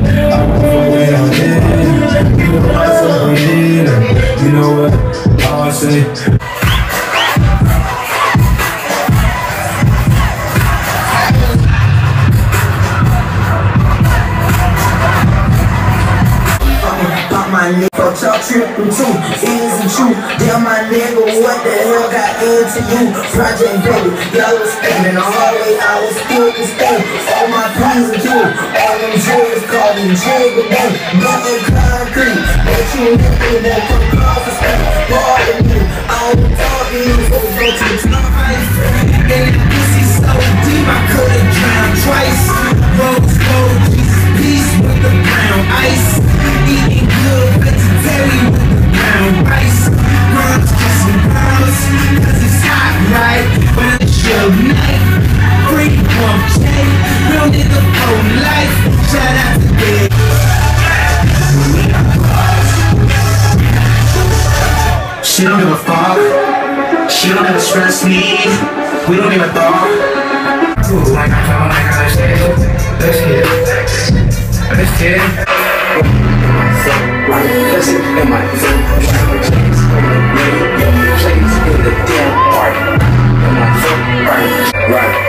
I won't forget I did. You know I so weird. You know what? All I say. My nigga, talk tripping too, easy true. Damn my nigga, what the hell got into you? Project baby, y'all was spinning the hallway, I was still to stay. All my P's and Q's, all them J's call me Jigga Day. Nothing concrete, but you nigga won't come across the street. Pardon me, I don't talk to you, so go to the top. And that pussy so deep, I could've drowned twice. Rose gold, Jesus, peace with the brown ice. Eating good vegetarian with the brown rice. Runs for some pounds, cause it's hot, right? But it's your night. Free pump check, real nigga for life. Shout out to Dave. She don't give a fuck. She don't ever stress me. We don't give a fuck. Like I felt like I said. Let's get it. Let's get it. Listen, in my in the damn party. In my right.